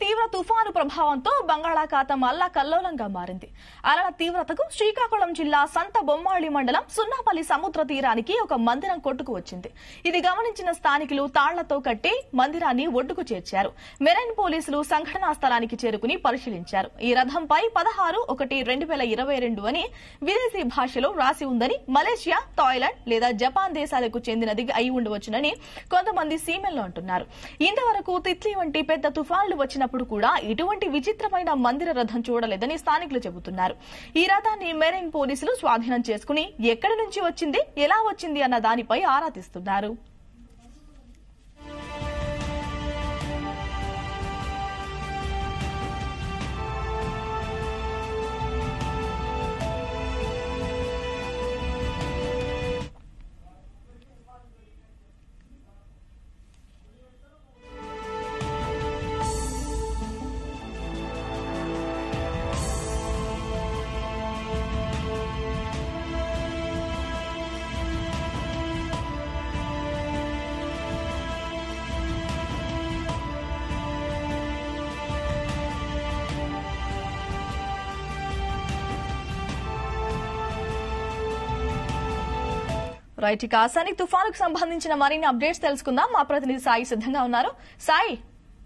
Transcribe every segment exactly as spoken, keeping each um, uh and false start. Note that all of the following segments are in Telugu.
తీవ్ర తుఫాను ప్రభావంతో బంగాళాఖాతం అల్లకల్లోలంగా మారింది. అలల తీవ్రతకు శ్రీకాకుళం జిల్లా సంత బొమ్మాళి మండలం సున్నాపల్లి సముద్ర తీరానికి ఒక మందిరం కొట్టుకు వచ్చింది. ఇది గమనించిన స్థానికులు తాళ్లతో కట్టి మందిరాన్ని ఒడ్డుకు చేర్చారు. మెరైన్ పోలీసులు సంఘటనా స్థలానికి చేరుకుని పరిశీలించారు. ఈ రథంపై పదహారు ఒకటి రెండు వేల ఇరవై రెండు అని విదేశీ భాషలో రాసి ఉందని, మలేషియా, థాయిలాండ్ లేదా జపాన్ దేశాలకు చెందినది అయి ఉండవచ్చునని కొంతమంది సీమెన్లు అంటున్నారు. ఇంతవరకు తిత్లీ వంటి పెద్ద తుఫాన్లు వచ్చినప్పుడు కూడా ఇటువంటి విచిత్రమైన మందిర రథం చూడలేదని స్థానికులు చెబుతున్నారు. ఈ రథాన్ని మెరైన్ పోలీసులు స్వాధీనం చేసుకుని ఎక్కడి నుంచి వచ్చింది, ఎలా వచ్చింది అన్న దానిపై ఆరా తీస్తున్నారు. రైట్, ఇక ఆసానిక్ తుఫానుకు సంబంధించిన మరిన్ని అప్డేట్స్ తెలుసుకుందాం. మా ప్రతినిధి సాయి సిద్ధంగా ఉన్నారు. సాయి.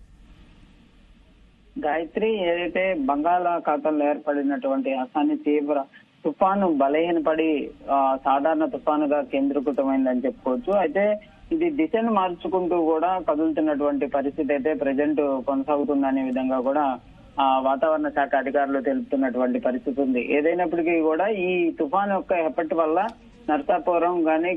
గాయత్రి, ఏదైతే బంగాళాఖాతంలో ఏర్పడినటువంటి ఆసాని తీవ్ర తుఫాను బలహీనపడి సాధారణ తుఫానుగా కేంద్రీకృతమైందని చెప్పుకోవచ్చు. అయితే ఇది దిశను మార్చుకుంటూ కూడా కదులుతున్నటువంటి పరిస్థితి అయితే ప్రజెంట్ కొనసాగుతుందనే విధంగా కూడా ఆ వాతావరణ శాఖ అధికారులు తెలుపుతున్నటువంటి పరిస్థితి ఉంది. ఏదైనప్పటికీ కూడా ఈ తుఫాను యొక్క ఎఫెక్ట్ వల్ల నర్సాపురం గాని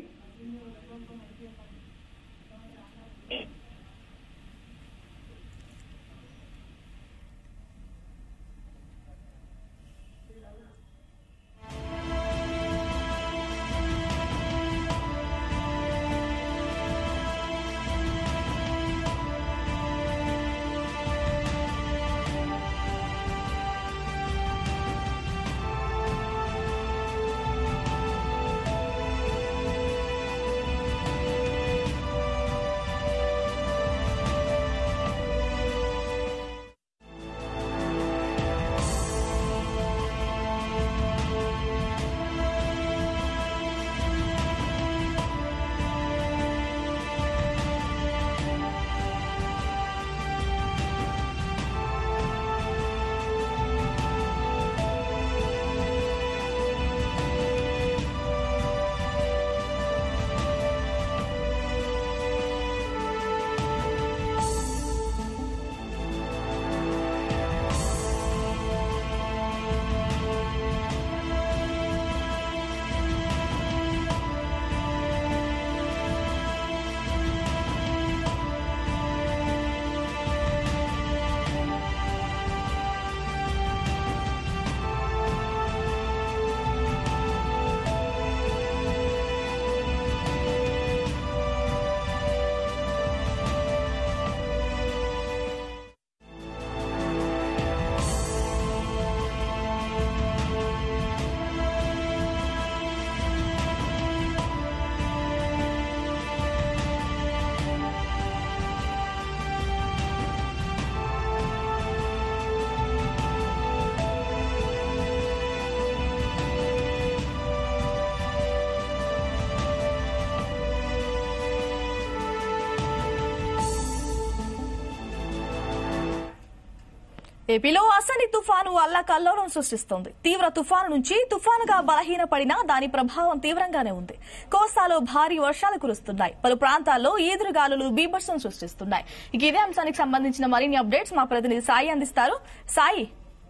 ఏపీలో అసని తుఫాను అల్లకల్లోలం సృష్టిస్తోంది. తీవ్ర తుఫాను నుంచి తుఫానుగా బలహీనపడినా దాని ప్రభావం తీవ్రంగానే ఉంది. కోస్తాలో భారీ వర్షాలు కురుస్తున్నాయి. పలు ప్రాంతాల్లో ఈదురుగాలులు బీభత్సం సృష్టిస్తున్నాయి. ఇక ఇదే అంశానికి సంబంధించిన మరిన్ని అప్డేట్స్ మా ప్రతినిధి సాయి అందిస్తారు. సాయి.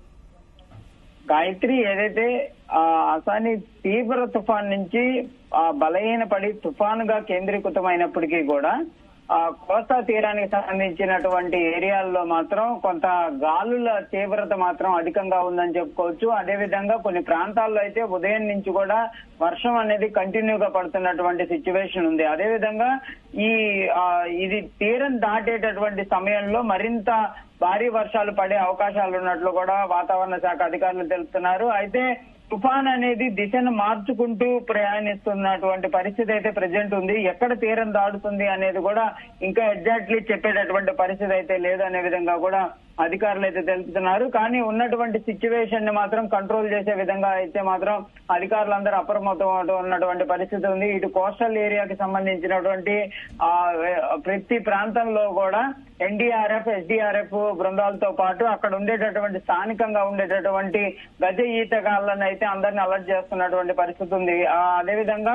గాయత్రి, ఏదైతే అసాని తీవ్ర తుఫాన్ నుంచి బలహీనపడి తుఫానుగా కేంద్రీకృతమైనప్పటికీ కూడా కోస్తా తీరానికి సంబంధించినటువంటి ఏరియాల్లో మాత్రం కొంత గాలుల తీవ్రత మాత్రం అధికంగా ఉందని చెప్పుకోవచ్చు. అదేవిధంగా కొన్ని ప్రాంతాల్లో అయితే ఉదయం నుంచి కూడా వర్షం అనేది కంటిన్యూగా పడుతున్నటువంటి సిచ్యువేషన్ ఉంది. అదేవిధంగా ఈ ఇది తీరం దాటేటటువంటి సమయంలో మరింత భారీ వర్షాలు పడే అవకాశాలు ఉన్నట్లు కూడా వాతావరణ శాఖ అధికారులు తెలుపుతున్నారు. అయితే తుఫాన్ అనేది దిశను మార్చుకుంటూ ప్రయాణిస్తున్నటువంటి పరిస్థితి అయితే ప్రజెంట్ ఉంది. ఎక్కడ తీరం దాడుతుంది అనేది కూడా ఇంకా ఎగ్జాక్ట్లీ చెప్పేటటువంటి పరిస్థితి అయితే లేదు అనే విధంగా కూడా అధికారులు అయితే తెలుపుతున్నారు. కానీ ఉన్నటువంటి సిచ్యువేషన్ ని మాత్రం కంట్రోల్ చేసే విధంగా అయితే మాత్రం అధికారులందరూ అప్రమత్తం ఉన్నటువంటి పరిస్థితి ఉంది. ఇటు కోస్టల్ ఏరియాకి సంబంధించినటువంటి ఆ ప్రతి ప్రాంతంలో కూడా ఎన్డీఆర్ఎఫ్, ఎస్డీఆర్ఎఫ్ బృందాలతో పాటు అక్కడ ఉండేటటువంటి స్థానికంగా ఉండేటటువంటి గజ ఈతగాళ్లను అయితే అందరినీ అలర్ట్ చేస్తున్నటువంటి పరిస్థితి ఉంది. అదేవిధంగా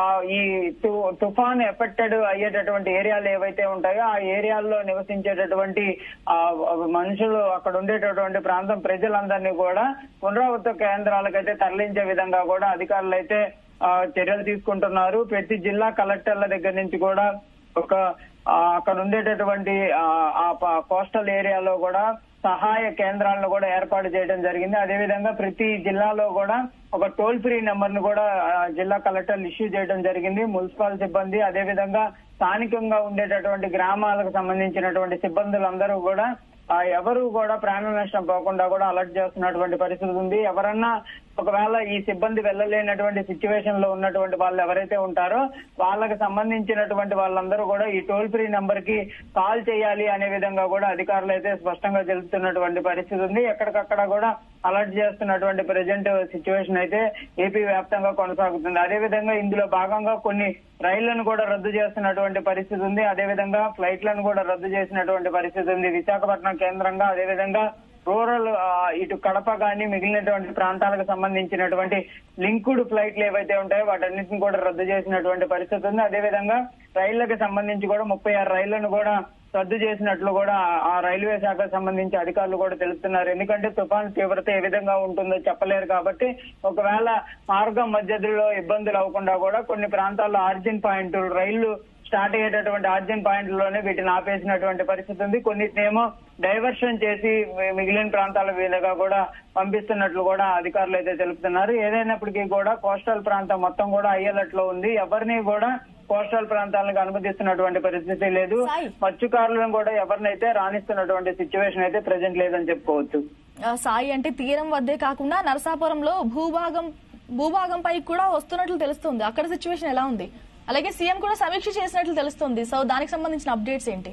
ఈ తుఫాన్ ఎఫెక్టెడ్ అయ్యేటటువంటి ఏరియాలు ఏవైతే ఉంటాయో ఆ ఏరియాల్లో నివసించేటటువంటి ఆ మనుషులు, అక్కడ ఉండేటటువంటి ప్రాంతం ప్రజలందరినీ కూడా పునరావృత కేంద్రాలకైతే తరలించే విధంగా కూడా అధికారులు అయితే చర్యలు తీసుకుంటున్నారు. ప్రతి జిల్లా కలెక్టర్ల దగ్గర నుంచి కూడా ఒక అక్కడ ఉండేటటువంటి ఆ కోస్టల్ ఏరియాలో కూడా సహాయ కేంద్రాలను కూడా ఏర్పాటు చేయడం జరిగింది. అదేవిధంగా ప్రతి జిల్లాలో కూడా ఒక టోల్ ఫ్రీ నెంబర్ ను కూడా జిల్లా కలెక్టర్లు ఇష్యూ చేయడం జరిగింది. మున్సిపల్ సిబ్బంది, అదేవిధంగా స్థానికంగా ఉండేటటువంటి గ్రామాలకు సంబంధించినటువంటి సిబ్బందులందరూ కూడా ఎవరు కూడా ప్రాణ నష్టం పోకుండా కూడా అలర్ట్ చేస్తున్నటువంటి పరిస్థితి ఉంది. ఎవరన్నా ఒకవేళ ఈ సిబ్బంది వెళ్ళలేనటువంటి సిచ్యువేషన్ లో ఉన్నటువంటి వాళ్ళు ఎవరైతే ఉంటారో వాళ్ళకి సంబంధించినటువంటి వాళ్ళందరూ కూడా ఈ టోల్ ఫ్రీ నెంబర్ కి కాల్ చేయాలి అనే విధంగా కూడా అధికారులు అయితే స్పష్టంగా తెలుపుతున్నటువంటి పరిస్థితి ఉంది. ఎక్కడికక్కడ కూడా అలర్ట్ చేస్తున్నటువంటి ప్రజెంట్ సిచ్యువేషన్ అయితే ఏపీ వ్యాప్తంగా కొనసాగుతుంది. అదేవిధంగా ఇందులో భాగంగా కొన్ని రైళ్లను కూడా రద్దు చేస్తున్నటువంటి పరిస్థితి ఉంది. అదేవిధంగా ఫ్లైట్లను కూడా రద్దు చేసినటువంటి పరిస్థితి ఉంది. విశాఖపట్నం కేంద్రంగా అదేవిధంగా రూరల్ ఇటు కడప గాని మిగిలినటువంటి ప్రాంతాలకు సంబంధించినటువంటి లింక్డ్ ఫ్లైట్లు ఏవైతే ఉంటాయో వాటన్నిటిని కూడా రద్దు చేసినటువంటి పరిస్థితి ఉంది. అదేవిధంగా రైళ్లకు సంబంధించి కూడా ముప్పై ఆరు రైళ్లను కూడా రద్దు చేసినట్లు కూడా ఆ రైల్వే శాఖకు సంబంధించి అధికారులు కూడా తెలుపుతున్నారు. ఎందుకంటే తుఫాను తీవ్రత ఏ విధంగా ఉంటుందో చెప్పలేరు కాబట్టి ఒకవేళ మార్గం మధ్యలో ఇబ్బందులు అవ్వకుండా కూడా కొన్ని ప్రాంతాల్లో ఆర్జిన్ పాయింట్ రైళ్లు స్టార్ట్ అయ్యేటటువంటి ఆర్జిన్ పాయింట్లోనే వీటిని ఆపేసినటువంటి పరిస్థితి ఉంది. కొన్నిటినేమో డైవర్షన్ చేసి మిగిలిన ప్రాంతాల మీదుగా కూడా పంపిస్తున్నట్లు కూడా అధికారులు అయితే తెలుపుతున్నారు. ఏదైనప్పటికీ కూడా కోస్టల్ ప్రాంతం మొత్తం కూడా అయ్యేలట్లో ఉంది. ఎవరిని కూడా కోస్టల్ ప్రాంతాలకు అనుమతిస్తున్నటువంటి పరిస్థితి లేదు. మత్స్యకారులను కూడా ఎవరినైతే రాణిస్తున్నటువంటి సిచ్యువేషన్ అయితే ప్రెజెంట్ లేదని చెప్పుకోవచ్చు. సాయి, అంటే తీరం వద్దే కాకుండా నరసాపురంలో భూభాగం భూభాగంపై కూడా వస్తున్నట్లు తెలుస్తుంది. అక్కడ సిచ్యువేషన్ ఎలా ఉంది? అలాగే సీఎం కూడా సమీక్ష చేసినట్లు తెలుస్తుంది. సో దానికి సంబంధించిన అప్డేట్స్ ఏంటి?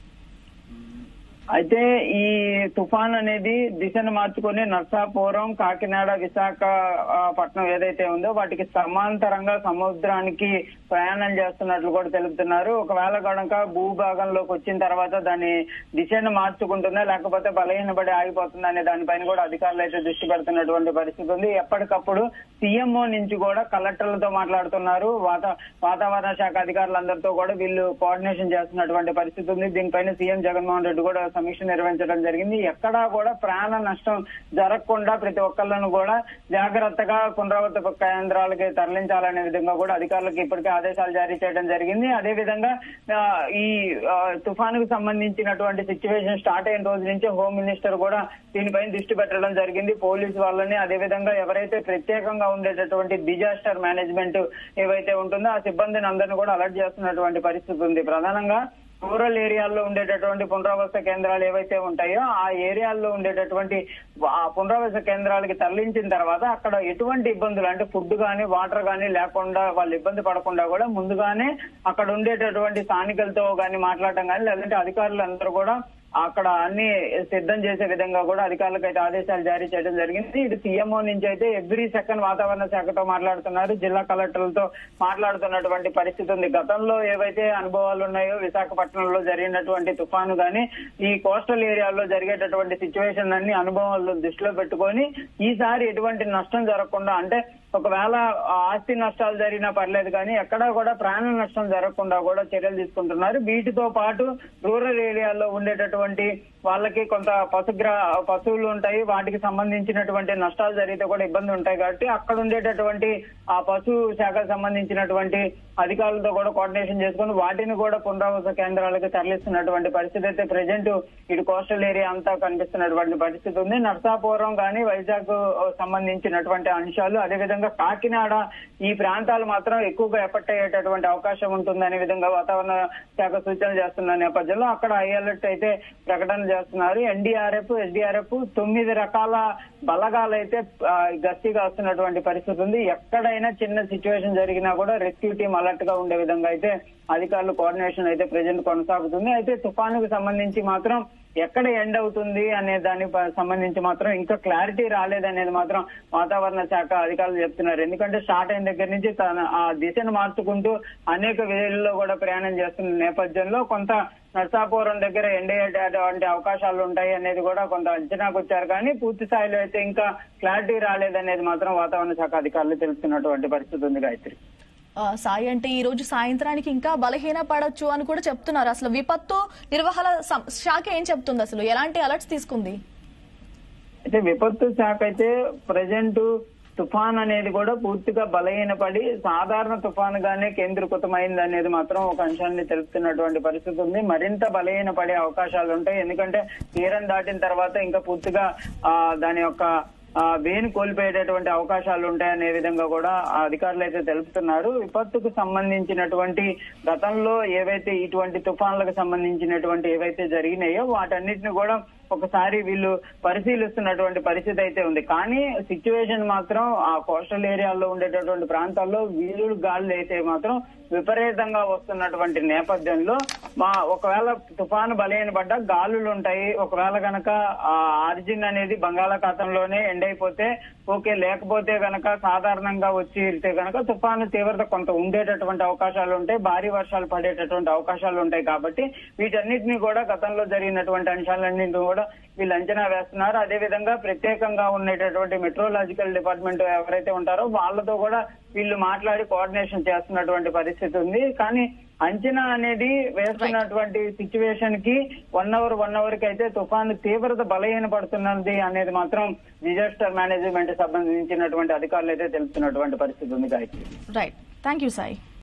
అయితే ఈ తుఫాన్ అనేది దిశను మార్చుకొని నర్సాపురం, కాకినాడ, విశాఖపట్నం ఏదైతే ఉందో వాటికి సమాంతరంగా సముద్రానికి ప్రయాణం చేస్తున్నట్లు కూడా తెలుపుతున్నారు. ఒకవేళ కనుక భూభాగంలోకి వచ్చిన తర్వాత దాని దిశను మార్చుకుంటుందా లేకపోతే బలహీనపడి ఆగిపోతుందా అనే దానిపైన కూడా అధికారులు అయితే దృష్టి పెడుతున్నటువంటి పరిస్థితి ఉంది. ఎప్పటికప్పుడు సీఎంఓ నుంచి కూడా కలెక్టర్లతో మాట్లాడుతున్నారు. వాతావరణ శాఖ అధికారులందరితో కూడా వీళ్ళు కోఆర్డినేషన్ చేస్తున్నటువంటి పరిస్థితి ఉంది. దీనిపైన సీఎం జగన్మోహన్ రెడ్డి కూడా సమీక్ష నిర్వహించడం జరిగింది. ఎక్కడా కూడా ప్రాణ నష్టం జరగకుండా ప్రతి ఒక్కళ్ళను కూడా జాగ్రత్తగా పునరావృత కేంద్రాలకి తరలించాలనే విధంగా కూడా అధికారులకు ఇప్పటికే ఆదేశాలు జారీ చేయడం జరిగింది. అదేవిధంగా ఈ తుఫానుకు సంబంధించినటువంటి సిచ్యువేషన్ స్టార్ట్ అయిన రోజు నుంచి హోమ్ మినిస్టర్ కూడా దీనిపైన దృష్టి పెట్టడం జరిగింది. పోలీసు వాళ్ళని, అదేవిధంగా ఎవరైతే ప్రత్యేకంగా ఉండేటటువంటి డిజాస్టర్ మేనేజ్మెంట్ ఏవైతే ఉంటుందో ఆ సిబ్బందిని అందరినీ కూడా అలర్ట్ చేస్తున్నటువంటి పరిస్థితి ఉంది. ప్రధానంగా రూరల్ ఏరియాల్లో ఉండేటటువంటి పునరావాస కేంద్రాలు ఏవైతే ఉంటాయో ఆ ఏరియాల్లో ఉండేటటువంటి పునరావాస కేంద్రాలకి తరలించిన తర్వాత అక్కడ ఎటువంటి ఇబ్బందులు అంటే ఫుడ్ గానీ వాటర్ గానీ లేకుండా వాళ్ళు ఇబ్బంది పడకుండా కూడా ముందుగానే అక్కడ ఉండేటటువంటి స్థానికులతో గానీ మాట్లాడటం కానీ లేదంటే అధికారులందరూ కూడా అక్కడ అన్ని సిద్ధం చేసే విధంగా కూడా అధికారులకు అయితే ఆదేశాలు జారీ చేయడం జరిగింది. ఇటు సీఎంఓ నుంచి అయితే ఎవ్రీ సెకండ్ వాతావరణ శాఖతో మాట్లాడుతున్నారు, జిల్లా కలెక్టర్లతో మాట్లాడుతున్నటువంటి పరిస్థితి ఉంది. గతంలో ఏవైతే అనుభవాలు ఉన్నాయో విశాఖపట్నంలో జరిగినటువంటి తుఫాను గానీ ఈ కోస్టల్ ఏరియాలో జరిగేటటువంటి సిచ్యువేషన్ అన్ని అనుభవాలు దృష్టిలో పెట్టుకొని ఈసారి ఎటువంటి నష్టం జరగకుండా అంటే ఒకవేళ ఆస్తి నష్టాలు జరిగినా పర్లేదు కానీ ఎక్కడా కూడా ప్రాణ నష్టం జరగకుండా కూడా చర్యలు తీసుకుంటున్నారు. వీటితో పాటు రూరల్ ఏరియాలో ఉండేటటువంటి వాళ్ళకి కొంత పశుగ్ర పశువులు ఉంటాయి, వాటికి సంబంధించినటువంటి నష్టాలు జరిగితే కూడా ఇబ్బంది ఉంటాయి కాబట్టి అక్కడ ఉండేటటువంటి ఆ పశు శాఖకు సంబంధించినటువంటి అధికారులతో కూడా కోఆర్డినేషన్ చేసుకుని వాటిని కూడా పునరావాస కేంద్రాలకు తరలిస్తున్నటువంటి పరిస్థితి అయితే ప్రజెంట్ ఇటు కోస్టల్ ఏరియా అంతా కనిపిస్తున్నటువంటి పరిస్థితి ఉంది. నర్సాపురం కానీ వైజాగ్ సంబంధించినటువంటి అంశాలు, అదేవిధంగా కాకినాడ ఈ ప్రాంతాలు మాత్రం ఎక్కువగా ఎఫెక్ట్ అయ్యేటటువంటి అవకాశం ఉంటుందనే విధంగా వాతావరణ శాఖ సూచన చేస్తున్న నేపథ్యంలో అక్కడ హై అలర్ట్ అయితే ప్రకటన చేస్తున్నారు. ఎన్డీఆర్ఎఫ్, ఎస్డీఆర్ఎఫ్ తొమ్మిది రకాల బలగాలు అయితే గస్తీగా వస్తున్నటువంటి పరిస్థితి ఉంది. ఎక్కడైనా చిన్న సిచ్యువేషన్ జరిగినా కూడా రెస్క్యూ టీం అలర్ట్ గా ఉండే విధంగా అయితే అధికారులు కోఆర్డినేషన్ అయితే ప్రెజెంట్ కొనసాగుతుంది. అయితే తుఫానుకు సంబంధించి మాత్రం ఎక్కడ ఎండ్ అవుతుంది అనే దానికి ప- సంబంధించి మాత్రం ఇంకా క్లారిటీ రాలేదనేది మాత్రం వాతావరణ శాఖ అధికారులు చెప్తున్నారు. ఎందుకంటే స్టార్ట్ అయిన దగ్గర నుంచి తన ఆ దిశను మార్చుకుంటూ అనేక వేలలో కూడా ప్రయాణం చేస్తున్న నేపథ్యంలో కొంత నర్సాపురం దగ్గర ఎండ్ అయ్యేటువంటి అవకాశాలు ఉంటాయి అనేది కూడా కొంత అంచనాకు వచ్చారు. కానీ పూర్తి స్థాయిలో అయితే ఇంకా క్లారిటీ రాలేదనేది మాత్రం వాతావరణ శాఖ అధికారులు తెలుస్తున్నటువంటి పరిస్థితి ఉంది గాయత్రి. ఆ, సాయి అంటే ఈ రోజు సాయంత్రానికి ఇంకా బలహీన పడొచ్చు అని కూడా చెప్తున్నారు. అసలు విపత్తు నిర్వహణ సం- శాఖ ఏం చెప్తుంది, అసలు ఎలాంటి అలర్ట్స్ తీసుకుంది? అయితే విపత్తు శాఖ అయితే ప్రజెంట్ తుఫాన్ అనేది కూడా పూర్తిగా బలహీనపడి సాధారణ తుఫాన్ గానే కేంద్రీకృతమైంది అనేది మాత్రం ఒక అంశాన్ని తెలుపుతున్నటువంటి పరిస్థితి ఉంది. మరింత బలహీనపడే అవకాశాలు ఉంటాయి. ఎందుకంటే తీరం దాటిన తర్వాత ఇంకా పూర్తిగా ఆ దాని యొక్క ఆ వేను కోల్పోయేటటువంటి అవకాశాలు ఉంటాయనే విధంగా కూడా ఆ అధికారులు అయితే తెలుపుతున్నారు. విపత్తుకు సంబంధించినటువంటి గతంలో ఏవైతే ఇటువంటి తుఫాన్లకు సంబంధించినటువంటి ఏవైతే జరిగినాయో వాటన్నిటిని కూడా ఒకసారి వీళ్ళు పరిశీలిస్తున్నటువంటి పరిస్థితి అయితే ఉంది. కానీ సిచ్యువేషన్ మాత్రం ఆ కోస్టల్ ఏరియాల్లో ఉండేటటువంటి ప్రాంతాల్లో వీరుడు గాలులు అయితే మాత్రం విపరీతంగా వస్తున్నటువంటి నేపథ్యంలో మా ఒకవేళ తుఫాను బలహీనపడ్డా గాలులు ఉంటాయి. ఒకవేళ గనక ఆ ఆరిజిన్ అనేది బంగాళాఖాతంలోనే ఎండ్ అయిపోతే ఓకే, లేకపోతే గనక సాధారణంగా వచ్చి ఇరితే గనక తుఫాను తీవ్రత కొంత ఉండేటటువంటి అవకాశాలు ఉంటాయి, భారీ వర్షాలు పడేటటువంటి అవకాశాలు ఉంటాయి. కాబట్టి వీటన్నిటిని కూడా గతంలో జరిగినటువంటి అంశాలన్నింటినీ కూడా వీళ్ళు అంచనా వేస్తున్నారు. అదేవిధంగా ప్రత్యేకంగా ఉండేటటువంటి మెట్రోలాజికల్ డిపార్ట్మెంట్ ఎవరైతే ఉంటారో వాళ్ళతో కూడా వీళ్ళు మాట్లాడి కోఆర్డినేషన్ చేస్తున్నటువంటి పరిస్థితి ఉంది. కానీ అంచనా అనేది వేస్తున్నటువంటి సిచ్యువేషన్ కి వన్ అవర్ వన్ అవర్ కి అయితే తుఫాను తీవ్రత బలహీన పడుతున్నది అనేది మాత్రం డిజాస్టర్ మేనేజ్మెంట్ సంబంధించినటువంటి అధికారులు అయితే తెలుపుతున్నటువంటి పరిస్థితి ఉంది Gayatri. Right, thank you Sai.